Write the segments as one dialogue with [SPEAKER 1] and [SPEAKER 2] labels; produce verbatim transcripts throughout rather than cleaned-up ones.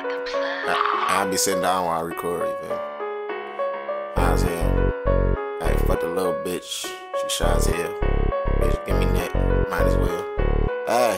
[SPEAKER 1] I, I be sitting down while I record, you feel me? I was here. Hey, fuck the little bitch. She shy as hell. Bitch, give me neck. Might as well. Hey,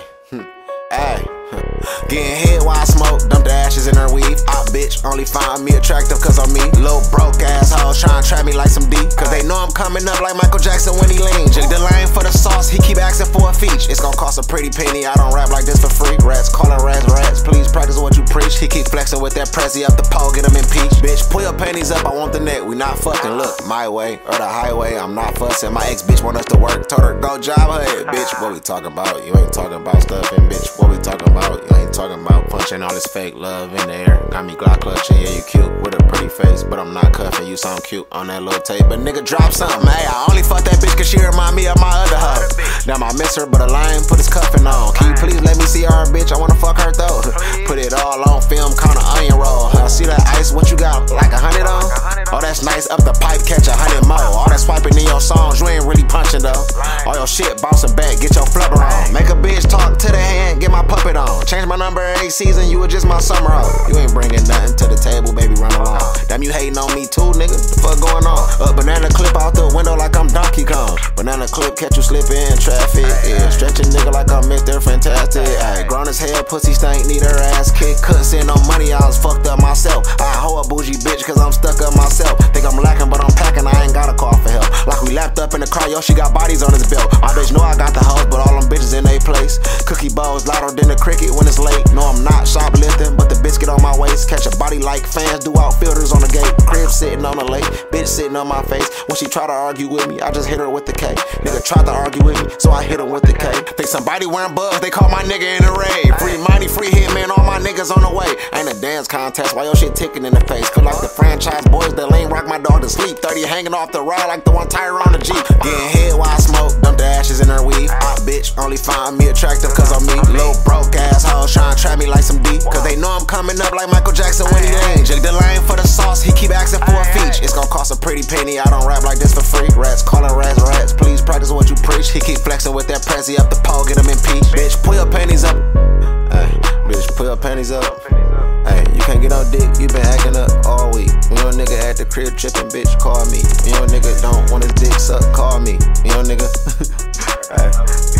[SPEAKER 1] hey. Getting hit while I smoke, dump the ashes in her weave. Op bitch, only find me attractive cause I'm me. Little broke ass hoes tryna trap me like some D. Cause they know I'm coming up like Michael Jackson when he lean. Jig the lane for the sauce, he keep asking for a feature. It's gonna cost a pretty penny, I don't rap like this for free. Rats calling rats rats, please practice what you preach. He keep flexing with that Prezi up the pole, get him impeached. Bitch, pull your panties up, I want the neck, we not fucking. Look, my way or the highway, I'm not fussing. My ex bitch want us to work, told her go job her head. Bitch, what we talking about? You ain't talking about stuff, and bitch, what we talking about? You ain't talking about punching all this fake love in the air. Got me Glock clutching, yeah, you cute with a pretty face, but I'm not cuffing you, sound cute on that little tape. But nigga, drop something, hey, I only fuck that bitch cause she remind me of my other hoe. Damn, I miss her, but a lion put his cuffing on. Can you please let me see her, bitch? I wanna fuck her though. Put it all on film, count an onion roll. I see that ice, what you got, like a hundred on? Oh, that's nice, up the pipe, catch a hundred more. All that swiping in your songs, you ain't really punching though. All your shit bouncing back, get your flubber on. Make a bitch talk to the hand, get my puppet on. Change my number every season, you were just my summer hoe. You ain't bringing nothing to the table, baby, run along. Damn, you hating on me too, nigga, the fuck going on? A banana clip out the window like I'm Donkey Kong. Banana clip, catch you slipping in traffic, yeah. Stretching nigga like I'm Mister Fantastic. Ay, grown as hell, pussy stank, need her ass kicked. Couldn't send no money, I was fucked up myself. I hoe a bougie bitch cause I'm stuck up myself. Think I'm lacking, but I'm packing, I ain't gotta call for help. Like we lapped up in the car, yo, she got bodies on his belt. My bitch know I got the hoes, but all them bitches in they place. Cookie bowls, louder than the cricket when it's late. No, I'm not shoplifting, but the biscuit on my waist. Catch a body like fans, do outfielders on the gate. Crib sitting on the lake, bitch sitting on my face. When she try to argue with me, I just hit her with the K. Nigga tried to argue with me, so I hit him with the K. Think somebody wearing bugs, they call my nigga in the raid. Free money, free hitman, all my niggas on the way. Ain't a dance contest, why your shit ticking in the face? Feel like the franchise boys that lane rock my dog to sleep. thirty hanging off the rod like the one tire on the Jeep. Getting hit while I smoke, dump the ashes in her weave. Op bitch, only find me attractive cause I'm me. Little broke ass hoes tryna trap me like some D. Cause they know I'm coming up like Michael Jackson when he lean. Jig the lane for the sauce, he keep asking for a feature. It's gonna cost a pretty penny, I don't rap like this for free. Rats calling rats rats, please practice what you preach. He keep flexing with that Prezi up the pole, get him impeached. Bitch, pull your panties up. Ay, bitch, pull your panties up. Hey, you can't get on dick, you been acting up all week. When your nigga at the crib tripping, bitch, call me. When your nigga don't want his dick sucked, call me. When your nigga, hey.